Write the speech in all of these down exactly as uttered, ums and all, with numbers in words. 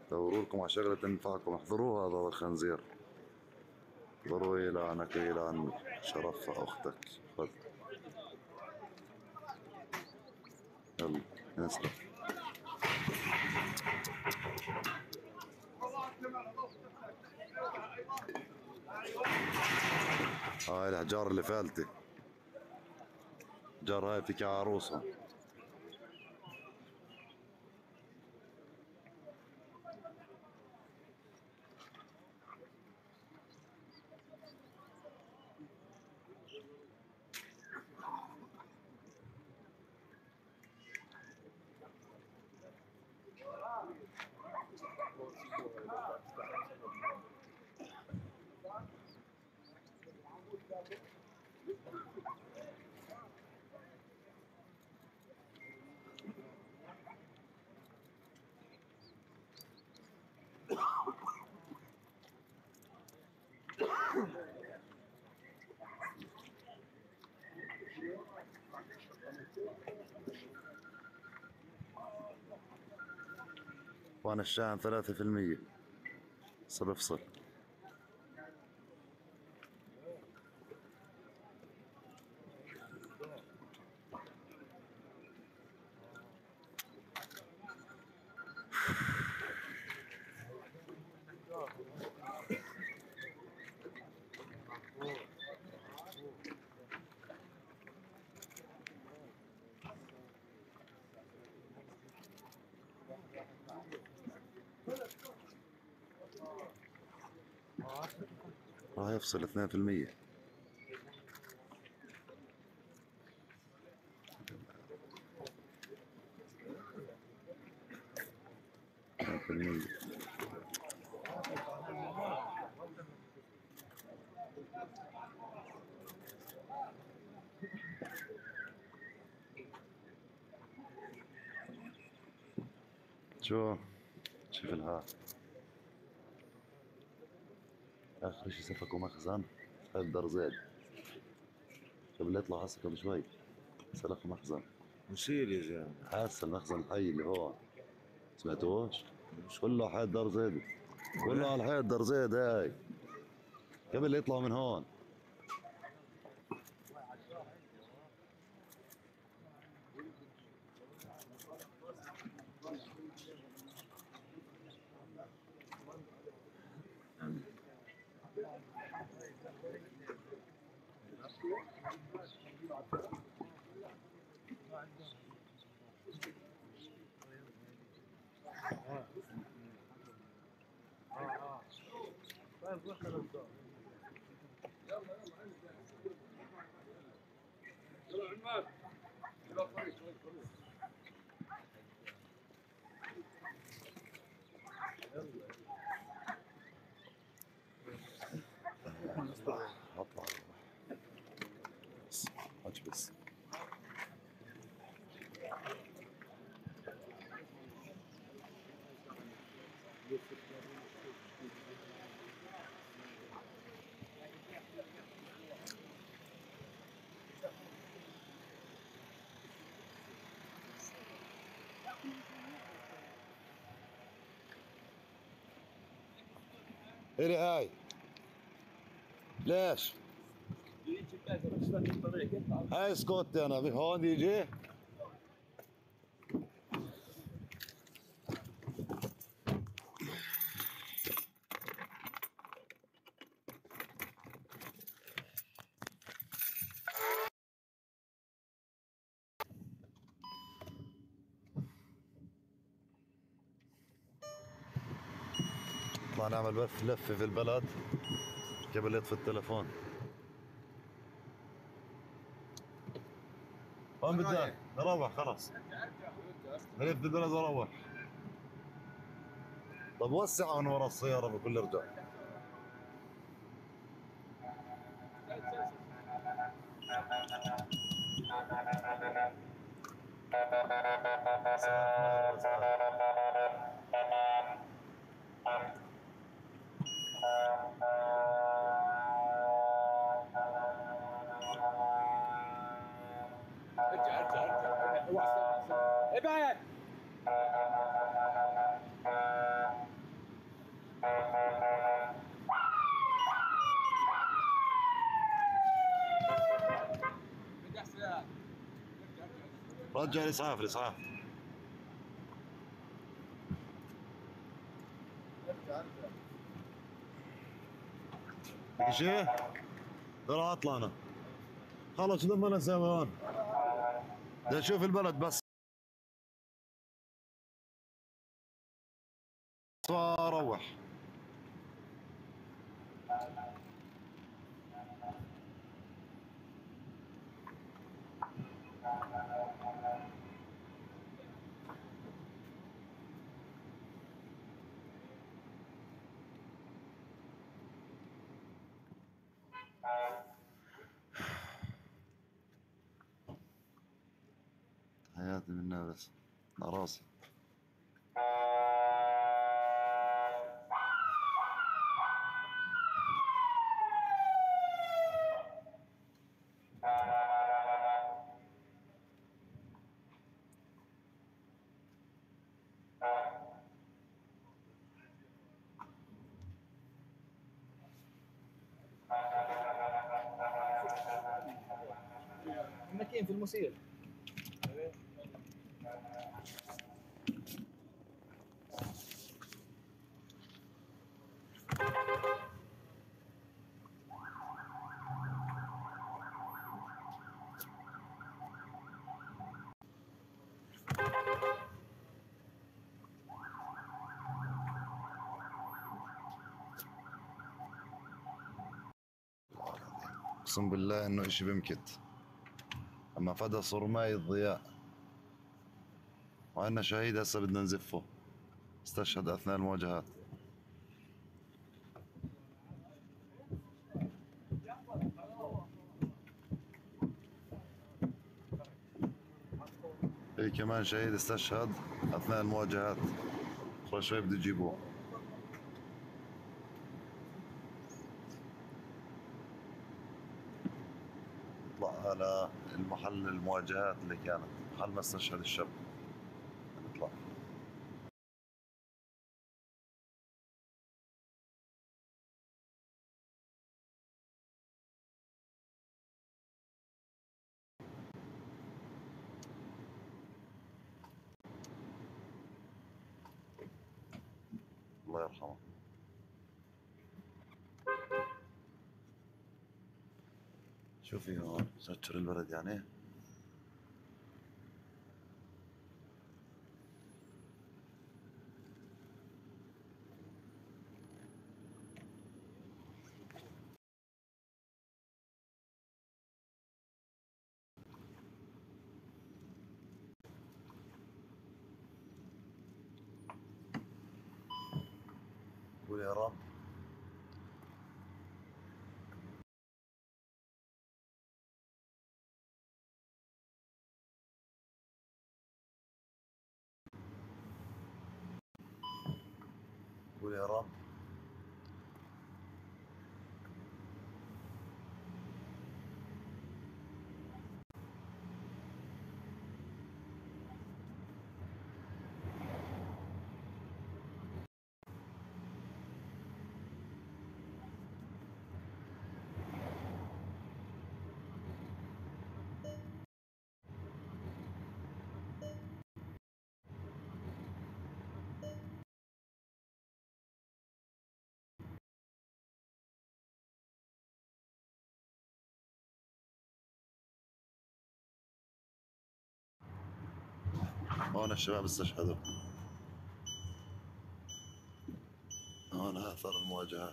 دوروا لكم على شغلة تنفعكم، احضروها هذا الخنزير. ضروا يلعنك يلعن شرف أختك. خذ يلا نسلم. هاي الحجار اللي فالتي، الحجار هاي بتكي عروسها. وانا الشاحن ثلاثة في المية هسه بفصل. راح يفصل اثنين في المية. اثنين في المية. شو شوف الها اخر شي سفكوا مخزن هالدر زاد قبل يطلع هسه قبل شوي سلخوا مخزن. نشيل يا زلمه. هسه المخزن الحي اللي هو سمعتوش؟ كله حياة دار زيد، كله على الحياة دار زيد هاي قبل يطلعوا من هون. يلا عماد يلا طريق اطلع اطلع بس اجبس. إلي هاي ليش؟ هاي سكوتي انا هون يجي نطلع نعمل بث لفة في البلد قبل يطفي التلفون. وين بدك؟ نروح خلاص. نلف بالبلد واروح. طب وسع من ورا السيارة بكل رجال. ارجع ارجع ارجع ابعد. رجع الاسعاف الاسعاف. في شيء؟ ترى اطلع انا. خلص لما انا اسوي هون. بدي اشوف البلد بس واروح. حياتي منها بس على راسي. المكين في المسير. اقسم بالله انه اشي بمكت. اما فدى صرماي الضياء. وعندنا شهيد هسه بدنا نزفه. استشهد اثناء المواجهات. في كمان شهيد استشهد اثناء المواجهات. خلال شوي بده يجيبوه. نطلع على المحل المواجهات اللي كانت محل ما استشهد الشاب. نطلع. الله يرحمه. شوفي هون سكر البلد يعني. قول يا رب. قول يا رب. هون الشباب استشهدوا. هون آثار المواجهات.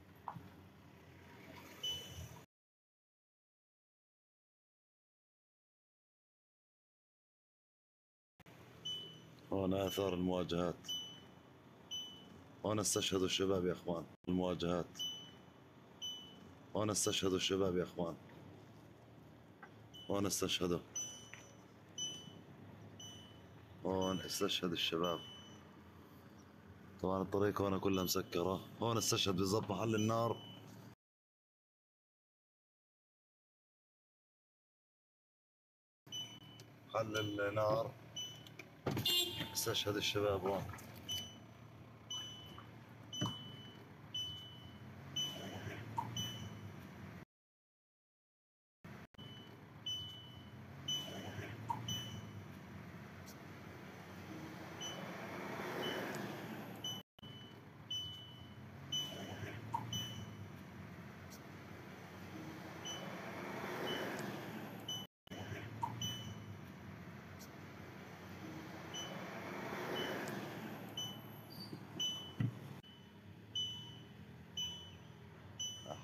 هون آثار المواجهات. هون استشهدوا الشباب يا اخوان. المواجهات. هون استشهدوا الشباب يا اخوان. هون استشهدوا. هون استشهد الشباب. طبعا الطريق هون كلها مسكرة. هون استشهد بالضبط محل النار. محل النار استشهد الشباب هون.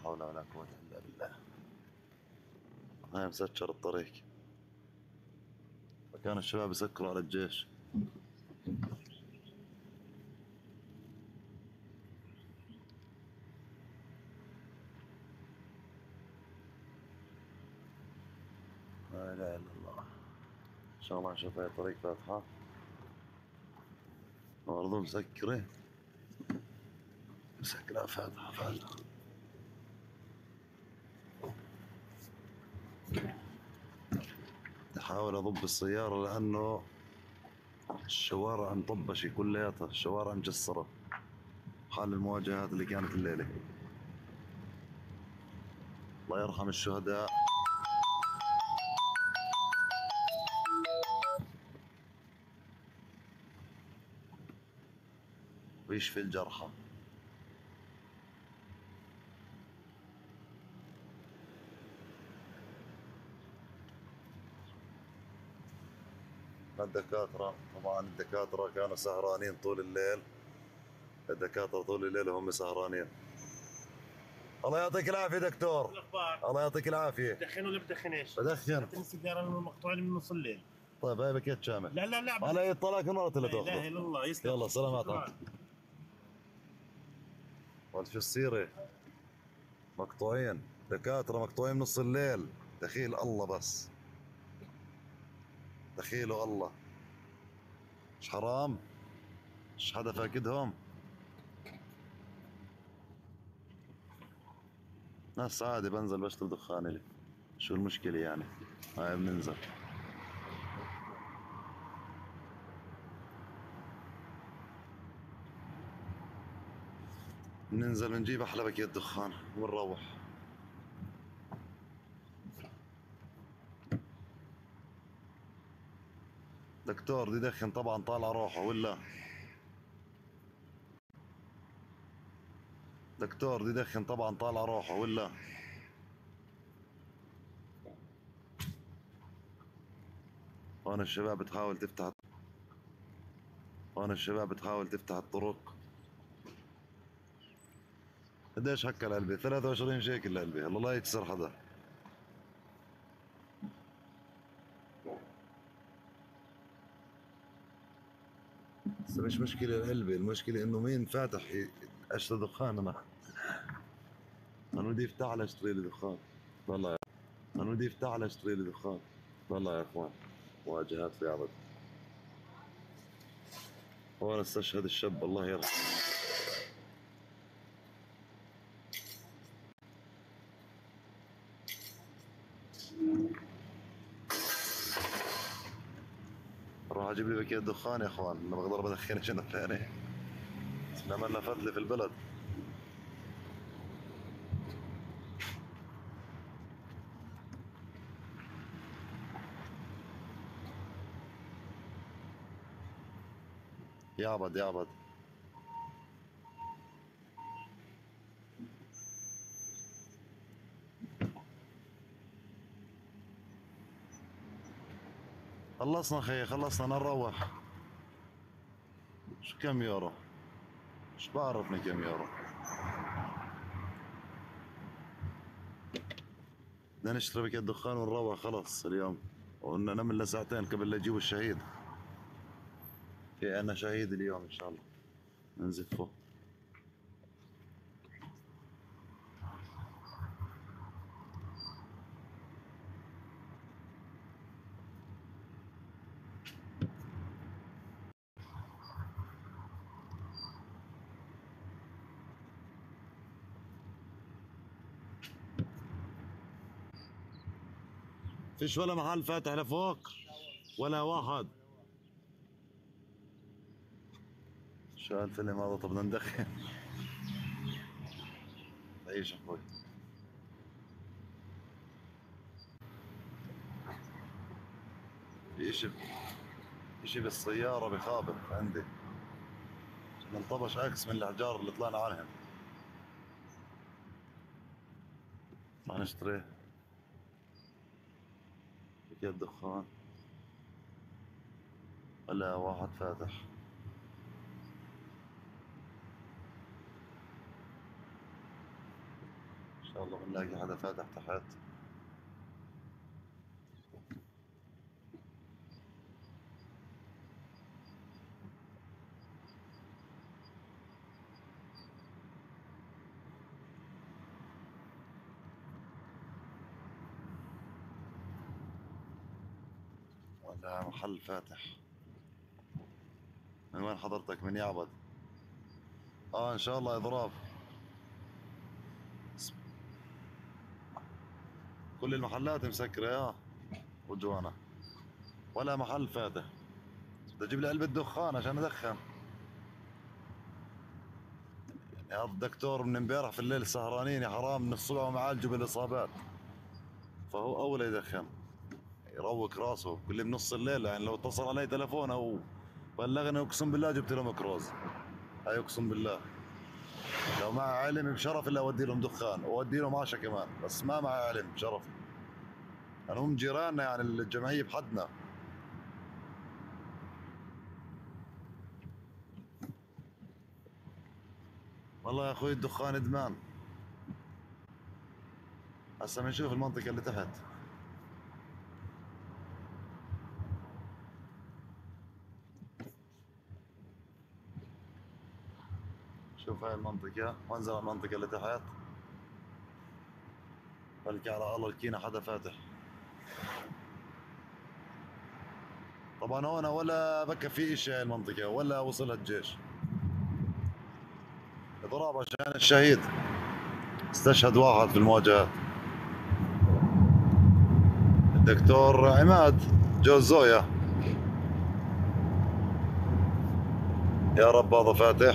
حول ولا قوة إلا بالله. هاي مسكر الطريق، فكان الشباب يسكروا على الجيش. لا إله إلا الله. إن شاء الله نشوف هاي طريق فاتحة برضو مسكرة، مسكرة فاتحة فاتحة. أحاول أضب السيارة لأنه الشوارع مطبشة كلياتها، الشوارع مجسرة حال المواجهات اللي كانت الليلة. الله يرحم الشهداء ويشفي الجرحى. الدكاترة طبعا الدكاترة كانوا سهرانين طول الليل، الدكاترة طول الليل هم سهرانين. الله يعطيك العافية دكتور. الاخبار؟ الله يعطيك العافية. بدخن ولا بدخنش؟ بدخن. اعطيني السيجاره المقطوعه من نص الليل. طيب هاي باكيت شامل. لا لا لا على اي طلاق مرة اللي لا اله تاخذه. الا الله يسلم. يلا سلامات. قلت شو السيرة؟ مقطوعين، دكاترة مقطوعين من نص الليل. دخيل الله بس، دخيله الله. مش حرام؟ مش حدا فاقدهم؟ ناس عادي بنزل بشرب دخان لي، شو المشكلة يعني؟ هاي بننزل. بننزل بنجيب احلى باكيت دخان ونروح. دكتور دي دخن طبعا طالع روحه ولا؟ دكتور دي دخن طبعا طالع روحه ولا؟ هون الشباب بتحاول تفتح هون الشباب بتحاول تفتح الطرق. قديش حكى العلبة؟ ثلاثة وعشرين شيكل العلبة. الله لا يكسر حدا. بس مش مشكلة العلبة، المشكلة انه مين فاتح اشتري دخان. انا انا بدي افتح على اشتري لي دخان. والله يا انا بدي افتح على اشتري لي دخان. والله يا اخوان مواجهات في عبد. وانا استشهد الشاب الله يرحمه. اروح اجيب لي باكيت دخان يا اخوان، انا بقدر بدخنش انا ثاني. نعمل فتلة في البلد. يعبد يعبد. خلصنا خيي خلصنا نروح. شو كم يورو؟ مش بعرفني كم يورو. بدنا نشتري باكيت دخان ونروح خلص اليوم، وقلنا نمل لساعتين قبل لا يجيبوا الشهيد. في عنا شهيد اليوم ان شاء الله ننزفه. فيش ولا محل فاتح لفوق ولا واحد. شو هالفيلم هذا؟ طب بدنا ندخن. عيش اخوي. في اشي اشي بالسيارة بخابر عندي، انطبش عكس من الاحجار اللي طلعنا عنهم. ما نشتري باكيت دخان ولا واحد فاتح. شاء الله بنلاقي حدا فاتح تحت. ولا محل فاتح. من وين حضرتك؟ من يعبد. اه ان شاء الله اضراب. كل المحلات مسكرة يا وجوانا، ولا محل فاتح. بدي اجيب لي علبة دخان عشان ادخن. يعني هذا الدكتور من امبارح في الليل سهرانين يا حرام، من الصبح ومعالجه بالاصابات، فهو اولى يدخن يروق راسه كل بنص الليل. يعني لو اتصل علي تلفون او بلغني اقسم بالله جبت له مكروز، هاي اقسم بالله. لو معي علم بشرف الا اودي لهم دخان واودي لهم عشاء كمان، بس ما معي علم بشرف. يعني هم جيراننا، يعني الجمعيه بحدنا. والله يا اخوي الدخان ادمان. هسه بنشوف المنطقه اللي تحت. شوف هاي المنطقه وانزل على المنطقه اللي تحت. بلكي على الله الكينا حدا فاتح. طبعا هون ولا بكى في اشي هاي المنطقه ولا وصلها الجيش. اضراب عشان الشهيد، استشهد واحد في المواجهات. الدكتور عماد جوز زويا. يا رب هذا فاتح،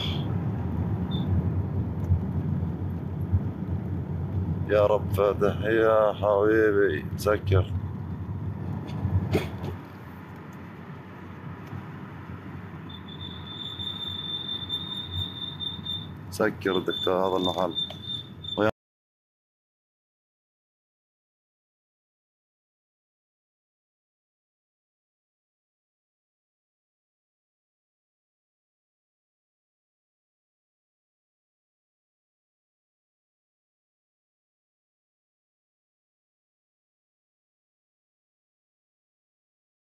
يا رب فاتح يا حبيبي. سكر سكر الدكتور هذا المحل.